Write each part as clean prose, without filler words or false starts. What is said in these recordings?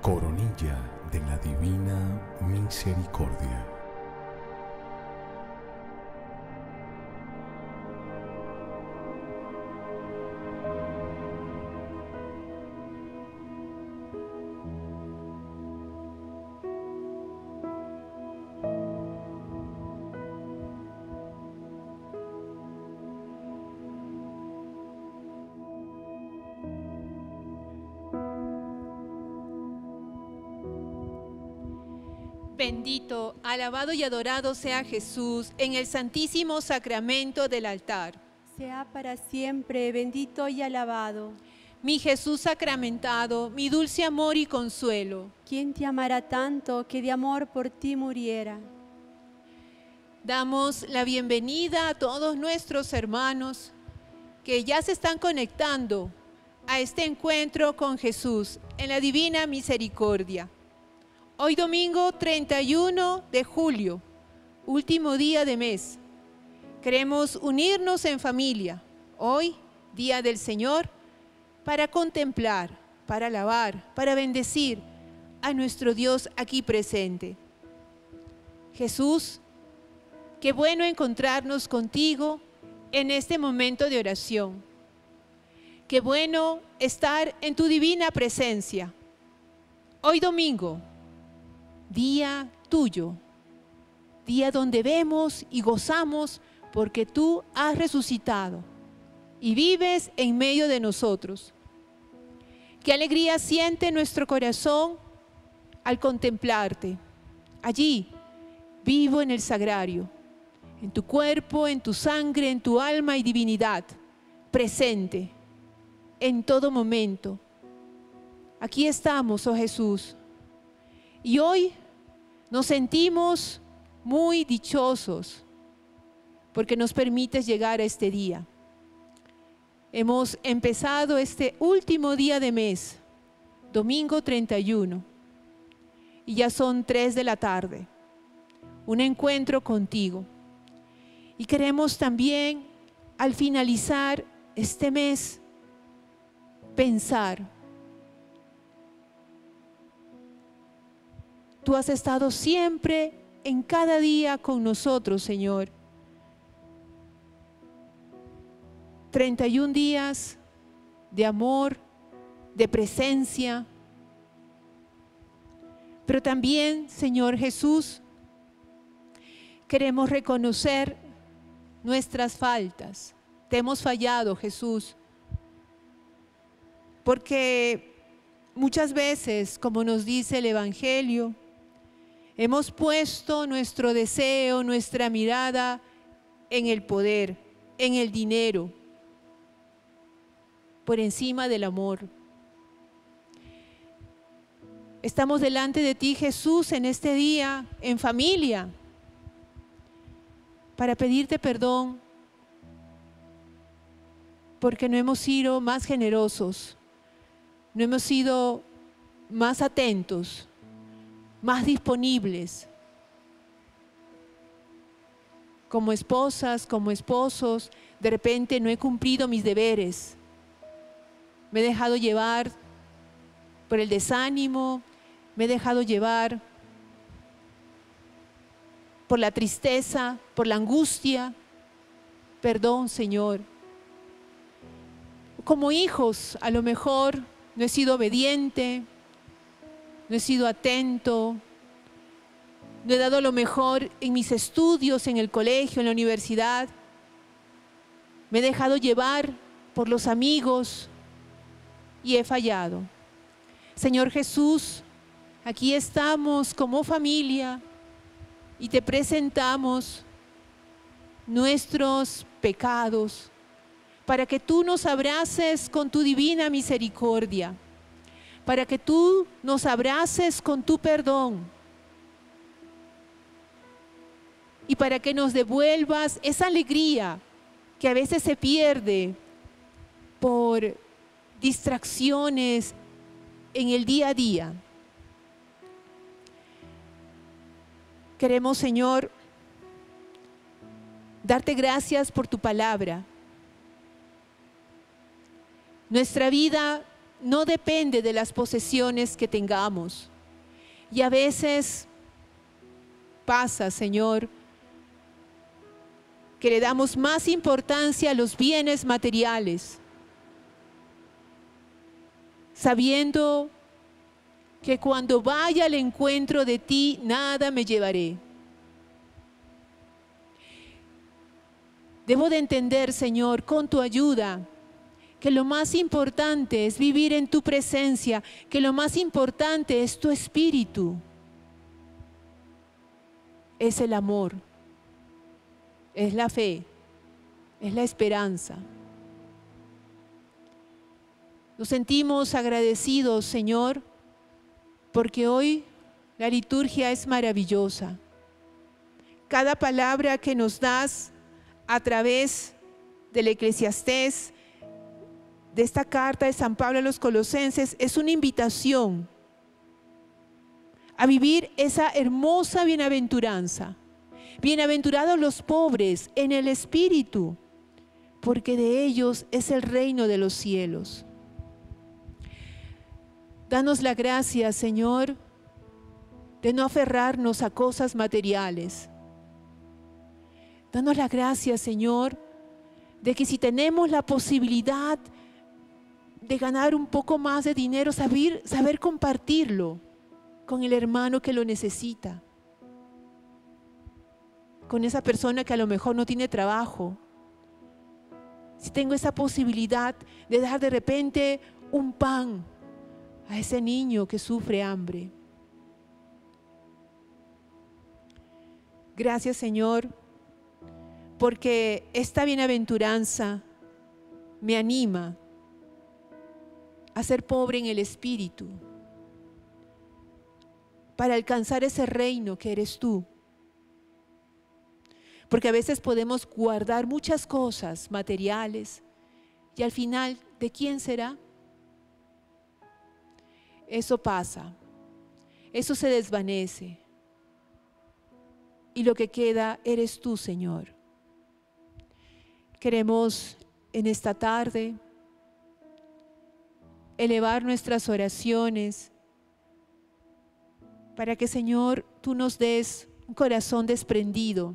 Coronilla de la Divina Misericordia. Bendito, alabado y adorado sea Jesús en el santísimo sacramento del altar. Sea para siempre bendito y alabado. Mi Jesús sacramentado, mi dulce amor y consuelo. ¿Quién te amará tanto que de amor por ti muriera? Damos la bienvenida a todos nuestros hermanos que ya se están conectando a este encuentro con Jesús en la Divina Misericordia. Hoy domingo 31 de julio, último día de mes. Queremos unirnos en familia, hoy, Día del Señor, para contemplar, para alabar, para bendecir a nuestro Dios aquí presente. Jesús, qué bueno encontrarnos contigo en este momento de oración. Qué bueno estar en tu divina presencia. Hoy domingo, día tuyo, día donde vemos y gozamos porque tú has resucitado y vives en medio de nosotros. Qué alegría siente nuestro corazón al contemplarte, allí, vivo en el sagrario, en tu cuerpo, en tu sangre, en tu alma y divinidad, presente en todo momento. Aquí estamos, oh Jesús, y hoy nos sentimos muy dichosos porque nos permites llegar a este día. Hemos empezado este último día de mes, domingo 31, y ya son 3 de la tarde, un encuentro contigo. Y queremos también, al finalizar este mes, pensar: tú has estado siempre, en cada día con nosotros, Señor. 31 días de amor, de presencia. Pero también, Señor Jesús, queremos reconocer nuestras faltas. Te hemos fallado, Jesús, porque muchas veces, como nos dice el Evangelio, hemos puesto nuestro deseo, nuestra mirada en el poder, en el dinero, por encima del amor. Estamos delante de ti, Jesús, en este día, en familia, para pedirte perdón, porque no hemos sido más generosos, no hemos sido más atentos, más disponibles, como esposas, como esposos. De repente no he cumplido mis deberes, me he dejado llevar por el desánimo, me he dejado llevar por la tristeza, por la angustia. Perdón, Señor. Como hijos, a lo mejor no he sido obediente, no he sido atento, no he dado lo mejor en mis estudios, en el colegio, en la universidad. Me he dejado llevar por los amigos y he fallado. Señor Jesús, aquí estamos como familia y te presentamos nuestros pecados para que tú nos abraces con tu divina misericordia, para que tú nos abraces con tu perdón y para que nos devuelvas esa alegría que a veces se pierde por distracciones en el día a día. Queremos, Señor, darte gracias por tu palabra. Nuestra vida no depende de las posesiones que tengamos. Y a veces pasa, Señor, que le damos más importancia a los bienes materiales, sabiendo que cuando vaya al encuentro de ti, nada me llevaré. Debo de entender, Señor, con tu ayuda, que lo más importante es vivir en tu presencia, que lo más importante es tu espíritu, es el amor, es la fe, es la esperanza. Nos sentimos agradecidos, Señor, porque hoy la liturgia es maravillosa. Cada palabra que nos das a través del Eclesiastés, de esta carta de San Pablo a los Colosenses, es una invitación a vivir esa hermosa bienaventuranza. Bienaventurados los pobres en el espíritu, porque de ellos es el reino de los cielos. Danos la gracia, Señor, de no aferrarnos a cosas materiales. Danos la gracia, Señor, de que si tenemos la posibilidad de ganar un poco más de dinero, saber compartirlo con el hermano que lo necesita, con esa persona que a lo mejor no tiene trabajo. Si tengo esa posibilidad de dar de repente un pan a ese niño que sufre hambre. Gracias, Señor, porque esta bienaventuranza me anima a ser pobre en el espíritu, para alcanzar ese reino que eres tú. Porque a veces podemos guardar muchas cosas materiales y al final, ¿de quién será? Eso pasa, eso se desvanece y lo que queda eres tú, Señor. Queremos en esta tarde elevar nuestras oraciones para que, Señor, tú nos des un corazón desprendido,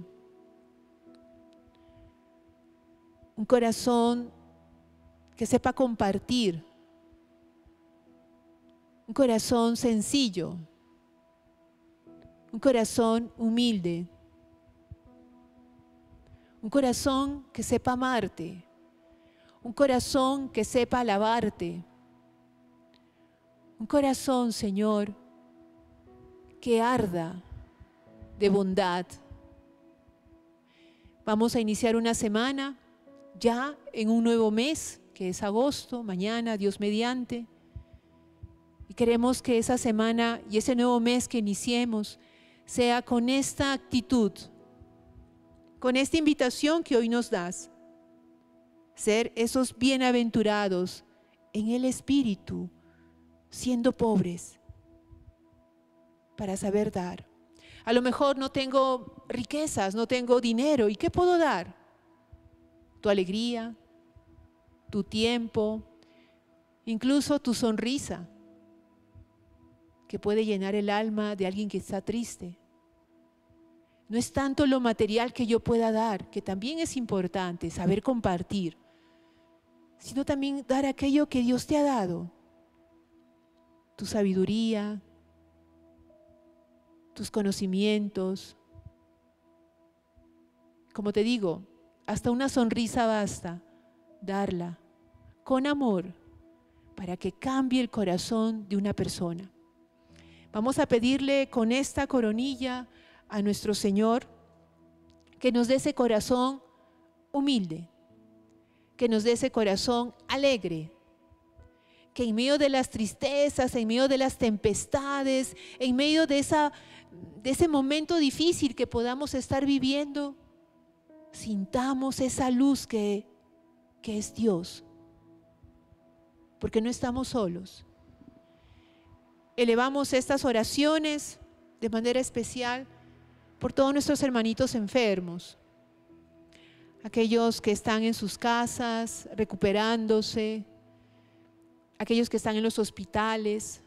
un corazón que sepa compartir, un corazón sencillo, un corazón humilde, un corazón que sepa amarte, un corazón que sepa alabarte, un corazón, Señor, que arda de bondad. Vamos a iniciar una semana ya en un nuevo mes, que es agosto, mañana, Dios mediante. Y queremos que esa semana y ese nuevo mes que iniciemos sea con esta actitud, con esta invitación que hoy nos das. Ser esos bienaventurados en el espíritu, siendo pobres, para saber dar. A lo mejor no tengo riquezas, no tengo dinero. ¿Y qué puedo dar? Tu alegría, tu tiempo, incluso tu sonrisa, que puede llenar el alma de alguien que está triste. No es tanto lo material que yo pueda dar, que también es importante, saber compartir, sino también dar aquello que Dios te ha dado, tu sabiduría, tus conocimientos. Como te digo, hasta una sonrisa basta darla con amor para que cambie el corazón de una persona. Vamos a pedirle con esta coronilla a nuestro Señor que nos dé ese corazón humilde, que nos dé ese corazón alegre, que en medio de las tristezas, en medio de las tempestades, en medio de ese momento difícil que podamos estar viviendo, sintamos esa luz que es Dios, porque no estamos solos. Elevamos estas oraciones de manera especial por todos nuestros hermanitos enfermos, aquellos que están en sus casas recuperándose, aquellos que están en los hospitales.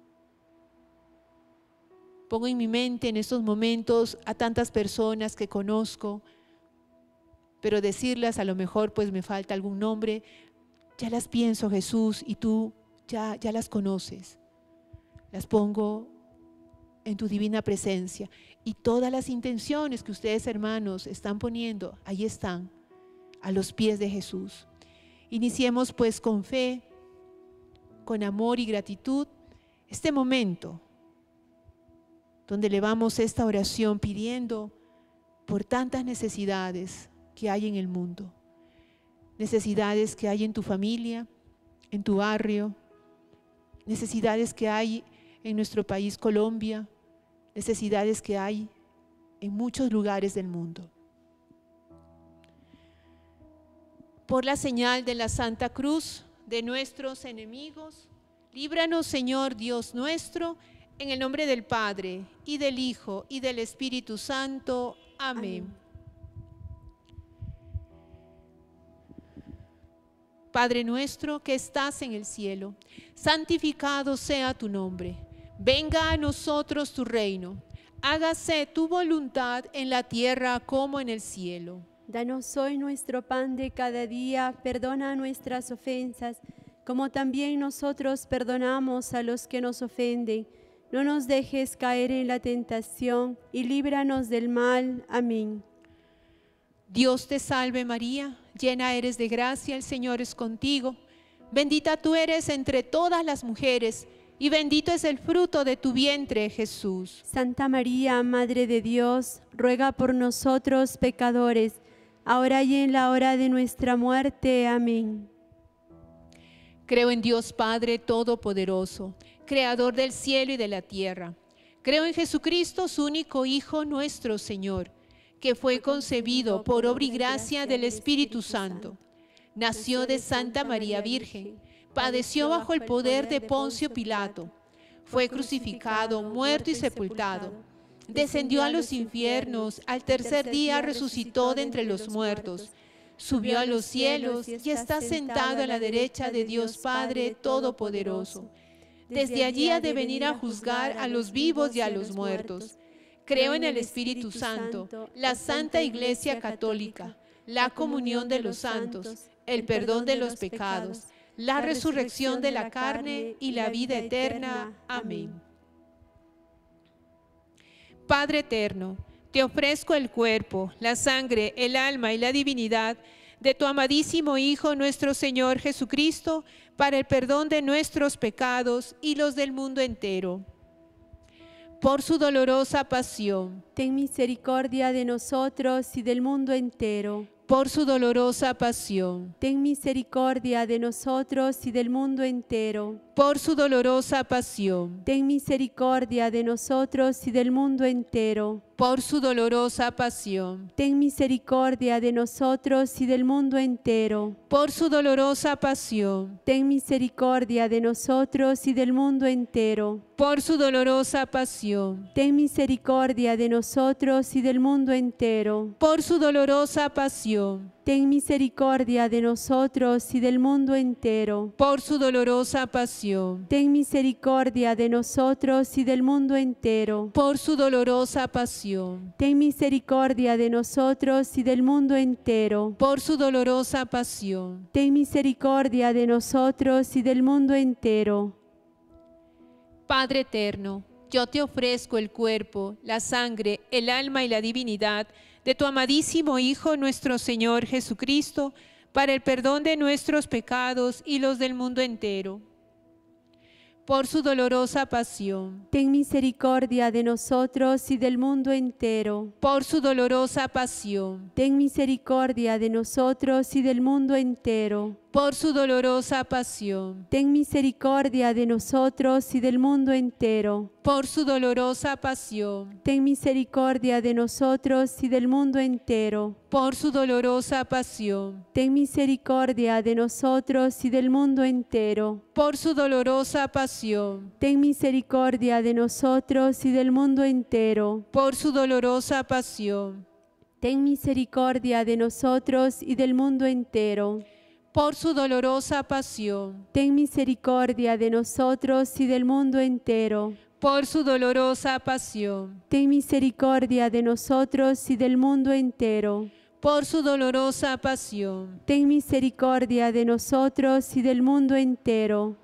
Pongo en mi mente en estos momentos a tantas personas que conozco, pero decirlas a lo mejor pues me falta algún nombre. Ya las pienso, Jesús, y tú ya las conoces. Las pongo en tu divina presencia. Y todas las intenciones que ustedes, hermanos, están poniendo, ahí están, a los pies de Jesús. Iniciemos pues con fe, con amor y gratitud, este momento donde elevamos esta oración pidiendo por tantas necesidades que hay en el mundo. Necesidades que hay en tu familia, en tu barrio, necesidades que hay en nuestro país Colombia, necesidades que hay en muchos lugares del mundo. Por la señal de la Santa Cruz de nuestros enemigos, líbranos, Señor Dios nuestro, en el nombre del Padre, y del Hijo, y del Espíritu Santo. Amén. Padre nuestro que estás en el cielo, santificado sea tu nombre. Venga a nosotros tu reino. Hágase tu voluntad en la tierra como en el cielo. Danos hoy nuestro pan de cada día, perdona nuestras ofensas, como también nosotros perdonamos a los que nos ofenden. No nos dejes caer en la tentación y líbranos del mal. Amén. Dios te salve María, llena eres de gracia, el Señor es contigo. Bendita tú eres entre todas las mujeres, y bendito es el fruto de tu vientre, Jesús. Santa María, Madre de Dios, ruega por nosotros pecadores, ahora y en la hora de nuestra muerte. Amén. Creo en Dios Padre Todopoderoso, Creador del cielo y de la tierra. Creo en Jesucristo, su único Hijo, nuestro Señor, que fue concebido por obra y gracia del Espíritu Santo. Nació de Santa María Virgen, padeció bajo el poder de Poncio Pilato, fue crucificado, muerto y sepultado. Descendió a los infiernos, al tercer día resucitó de entre los muertos. Subió a los cielos y está sentado a la derecha de Dios Padre Todopoderoso. Desde allí ha de venir a juzgar a los vivos y a los muertos. Creo en el Espíritu Santo, la Santa Iglesia Católica, la comunión de los santos, el perdón de los pecados, la resurrección de la carne y la vida eterna. Amén. Padre eterno, te ofrezco el cuerpo, la sangre, el alma y la divinidad de tu amadísimo Hijo, nuestro Señor Jesucristo, para el perdón de nuestros pecados y los del mundo entero. Por su dolorosa pasión, ten misericordia de nosotros y del mundo entero. Por su dolorosa pasión, ten misericordia de nosotros y del mundo entero. Por su dolorosa pasión, ten misericordia de nosotros y del mundo entero. Por su dolorosa pasión, ten misericordia de nosotros y del mundo entero. Por su dolorosa pasión, ten misericordia de nosotros y del mundo entero. Por su dolorosa pasión, ten misericordia de nosotros y del mundo entero. Por su dolorosa pasión, ten misericordia de nosotros y del mundo entero. Por su dolorosa pasión, ten misericordia de nosotros y del mundo entero. Por su dolorosa pasión, ten misericordia de nosotros y del mundo entero. Por su dolorosa pasión, ten misericordia de nosotros y del mundo entero. Padre eterno, yo te ofrezco el cuerpo, la sangre, el alma y la divinidad de tu amadísimo Hijo, nuestro Señor Jesucristo, para el perdón de nuestros pecados y los del mundo entero. Por su dolorosa pasión, ten misericordia de nosotros y del mundo entero. Por su dolorosa pasión, ten misericordia de nosotros y del mundo entero. Por su dolorosa pasión, ten misericordia de nosotros y del mundo entero. Por su dolorosa pasión, ten misericordia de nosotros y del mundo entero. Por su dolorosa pasión, ten misericordia de nosotros y del mundo entero. Por su dolorosa pasión, ten misericordia de nosotros y del mundo entero. Por su dolorosa pasión, ten misericordia de nosotros y del mundo entero. por su dolorosa pasión, ten misericordia de nosotros y del mundo entero. por su dolorosa pasión, Ten misericordia de nosotros y del mundo entero. por su dolorosa pasión. Ten misericordia de nosotros y del mundo entero.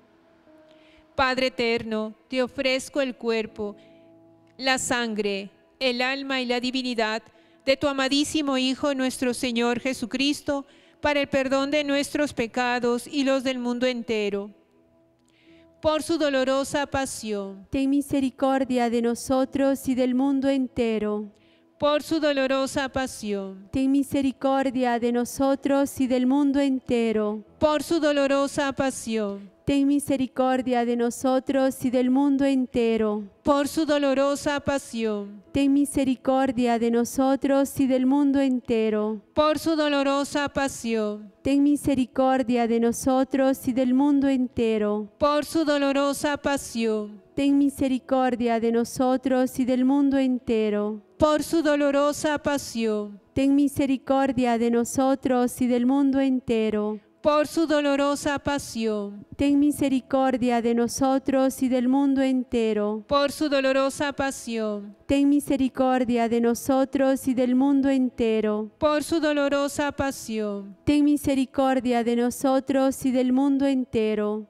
Padre eterno, te ofrezco el cuerpo, la sangre, el alma y la divinidad de tu amadísimo Hijo nuestro Señor Jesucristo, para el perdón de nuestros pecados y los del mundo entero. Por su dolorosa pasión, Ten misericordia de nosotros y del mundo entero. por su dolorosa pasión, Ten misericordia de nosotros y del mundo entero. por su dolorosa pasión, Ten misericordia de nosotros y del mundo entero. por su dolorosa pasión, Ten misericordia de nosotros y del mundo entero. por su dolorosa pasión, Ten misericordia de nosotros y del mundo entero. por su dolorosa pasión, Ten misericordia de nosotros y del mundo entero. por su dolorosa pasión, Ten misericordia de nosotros y del mundo entero. por su dolorosa pasión, Ten misericordia de nosotros y del mundo entero. por su dolorosa pasión, Ten misericordia de nosotros y del mundo entero. por su dolorosa pasión. Ten misericordia de nosotros y del mundo entero.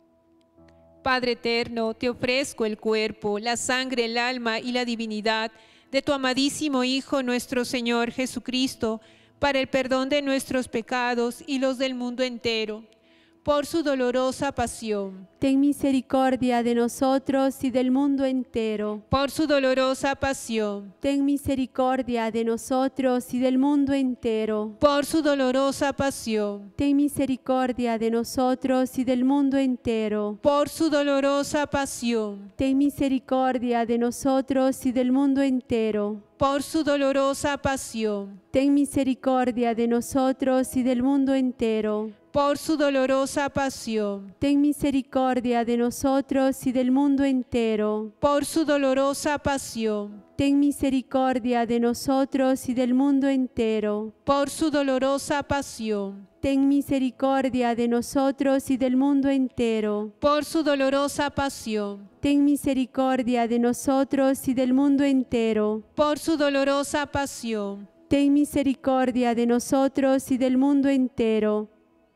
Padre eterno, te ofrezco el cuerpo, la sangre, el alma y la divinidad de tu amadísimo Hijo nuestro Señor Jesucristo, para el perdón de nuestros pecados y los del mundo entero, por su dolorosa pasión, Ten misericordia de nosotros y del mundo entero. por su dolorosa pasión, Ten misericordia de nosotros y del mundo entero. por su dolorosa pasión, Ten misericordia de nosotros y del mundo entero. por su dolorosa pasión, Ten misericordia de nosotros y del mundo entero. por su dolorosa pasión, Ten misericordia de nosotros y del mundo entero. por su dolorosa pasión, Ten misericordia de nosotros y del mundo entero. por su dolorosa pasión, Ten misericordia de nosotros y del mundo entero. por su dolorosa pasión, Ten misericordia de nosotros y del mundo entero. por su dolorosa pasión, Ten misericordia de nosotros y del mundo entero. por su dolorosa pasión, Ten misericordia de nosotros y del mundo entero.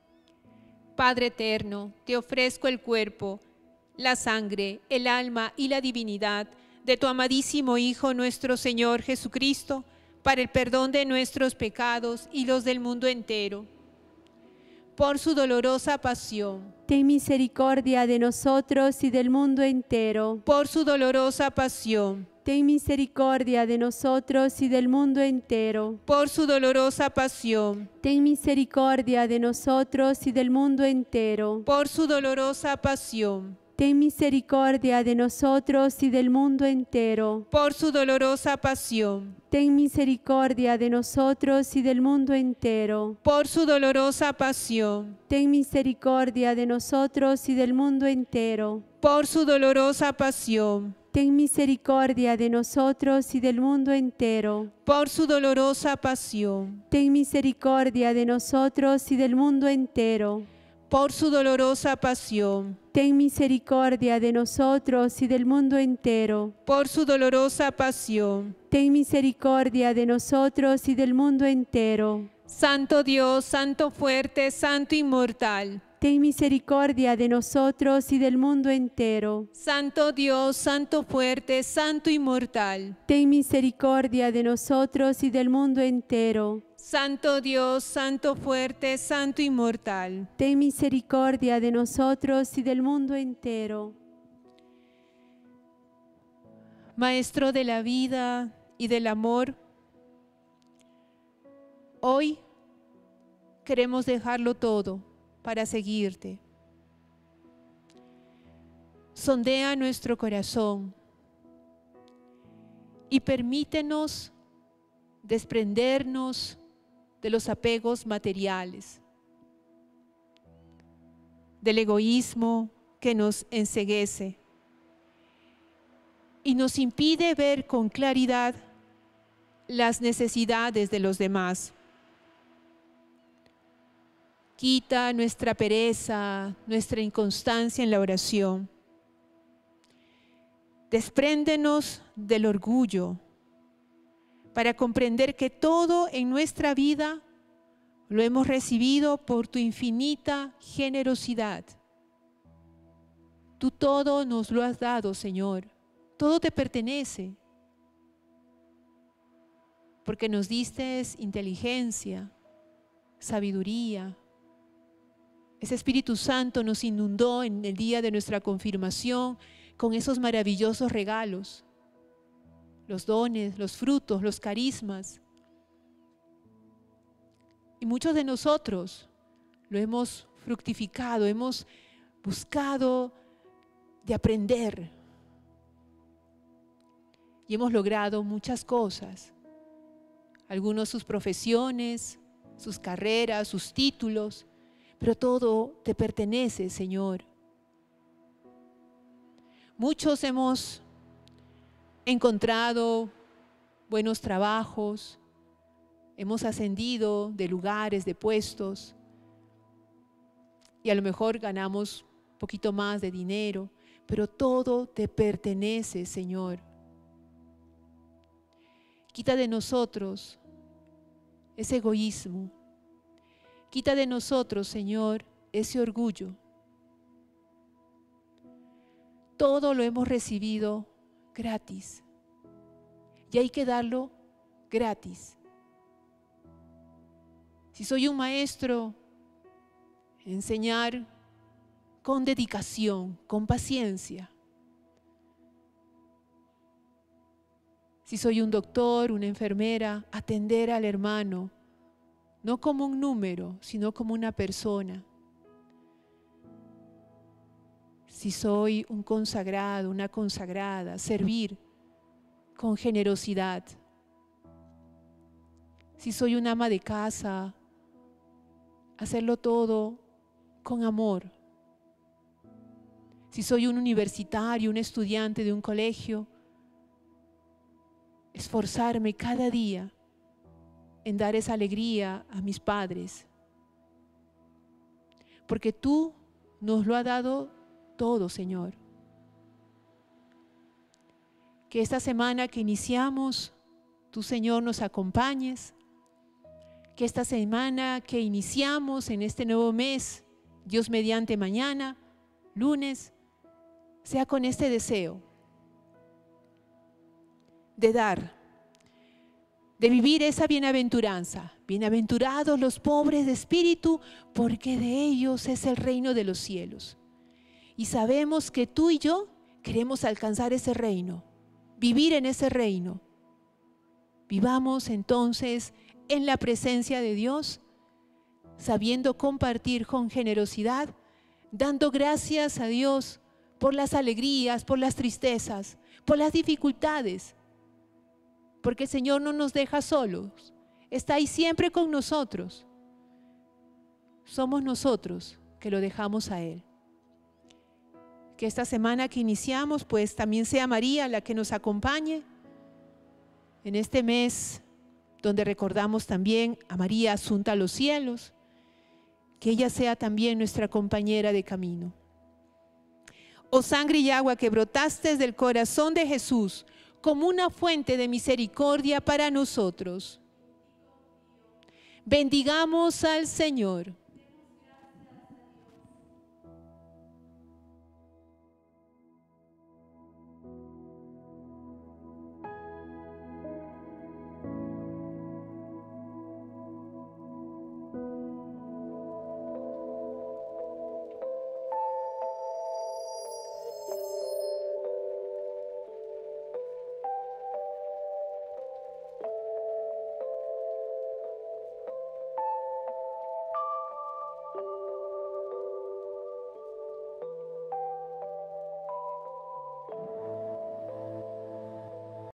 Padre eterno, te ofrezco el cuerpo, la sangre, el alma y la divinidad de tu amadísimo Hijo nuestro Señor Jesucristo, para el perdón de nuestros pecados y los del mundo entero. Por su dolorosa pasión, Ten misericordia de nosotros y del mundo entero. por su dolorosa pasión, Ten misericordia de nosotros y del mundo entero. por su dolorosa pasión, Ten misericordia de nosotros y del mundo entero. por su dolorosa pasión, Ten misericordia de nosotros y del mundo entero. por su dolorosa pasión, Ten misericordia de nosotros y del mundo entero. por su dolorosa pasión, Ten misericordia de nosotros y del mundo entero. por su dolorosa pasión, Ten misericordia de nosotros y del mundo entero. por su dolorosa pasión, Ten misericordia de nosotros y del mundo entero. por su dolorosa pasión, Ten misericordia de nosotros y del mundo entero. por su dolorosa pasión. Ten misericordia de nosotros y del mundo entero. Santo Dios, Santo fuerte, Santo inmortal. Ten misericordia de nosotros y del mundo entero. Santo Dios, Santo fuerte, Santo inmortal. Ten misericordia de nosotros y del mundo entero. Santo Dios, Santo fuerte, Santo inmortal. Ten misericordia de nosotros y del mundo entero. Maestro de la vida y del amor, hoy queremos dejarlo todo para seguirte. Sondea nuestro corazón y permítenos desprendernos de los apegos materiales, del egoísmo que nos enceguece y nos impide ver con claridad las necesidades de los demás. Quita nuestra pereza, nuestra inconstancia en la oración. Despréndenos del orgullo para comprender que todo en nuestra vida lo hemos recibido por tu infinita generosidad. Tú todo nos lo has dado, Señor. Todo te pertenece. Porque nos diste inteligencia, sabiduría. Ese Espíritu Santo nos inundó en el día de nuestra confirmación con esos maravillosos regalos, los dones, los frutos, los carismas. Y muchos de nosotros lo hemos fructificado, hemos buscado de aprender y hemos logrado muchas cosas. Algunos sus profesiones, sus carreras, sus títulos, pero todo te pertenece, Señor. Muchos hemos encontrado buenos trabajos, hemos ascendido de lugares, de puestos, y a lo mejor ganamos un poquito más de dinero, pero todo te pertenece, Señor. Quita de nosotros ese egoísmo. Quita de nosotros, Señor, ese orgullo. Todo lo hemos recibido gratis y hay que darlo gratis. Si soy un maestro, enseñar con dedicación, con paciencia. Si soy un doctor, una enfermera, atender al hermano, no como un número, sino como una persona. Si soy un consagrado, una consagrada, servir con generosidad. Si soy una ama de casa, hacerlo todo con amor. Si soy un universitario, un estudiante de un colegio, esforzarme cada día en dar esa alegría a mis padres. Porque tú nos lo has dado todo, Señor. Que esta semana que iniciamos, tú, Señor, nos acompañes. Que esta semana que iniciamos en este nuevo mes, Dios mediante mañana, lunes, sea con este deseo de dar, de vivir esa bienaventuranza. Bienaventurados los pobres de espíritu, porque de ellos es el reino de los cielos. Y sabemos que tú y yo queremos alcanzar ese reino, vivir en ese reino. Vivamos entonces en la presencia de Dios, sabiendo compartir con generosidad, dando gracias a Dios por las alegrías, por las tristezas, por las dificultades, porque el Señor no nos deja solos, está ahí siempre con nosotros. Somos nosotros que lo dejamos a Él. Que esta semana que iniciamos, pues también sea María la que nos acompañe en este mes donde recordamos también a María asunta a los cielos, que ella sea también nuestra compañera de camino. Oh sangre y agua que brotaste del corazón de Jesús como una fuente de misericordia para nosotros. Bendigamos al Señor.